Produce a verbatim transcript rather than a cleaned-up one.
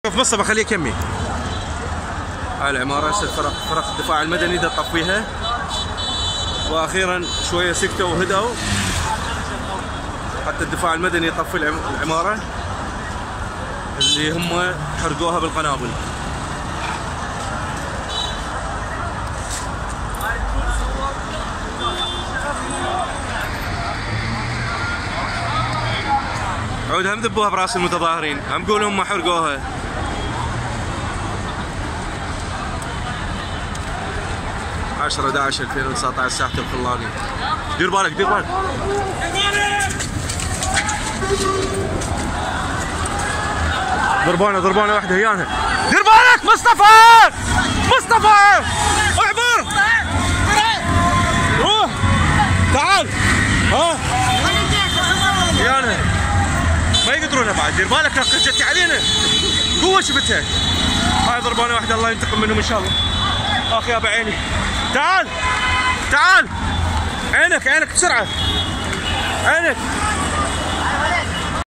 شوف مصطفى خليه يكمل. هاي العمارة هسه الفرق فرق الدفاع المدني دا تطفيها، واخيرا شوية سكتوا وهدوا حتى الدفاع المدني يطفي العمارة اللي هم حرقوها بالقنابل. عود هم ذبوها براس المتظاهرين، هم قولوا هم حرقوها. عشرة أحد عشر ألفين وتسعة عشر ساحة الخلاني. دير بالك دير بالك. ضربانه ضربانه واحده هيانها. دير بالك مصطفى مصطفى اعبر روح تعال. ها هيانها ما يقدرونها بعد. دير بالك جتي علينا قوه شفتها. هاي ضربانه واحده الله ينتقم منهم ان شاء الله. اخ يا بعيني تعال تعال عينك عينك بسرعه عينك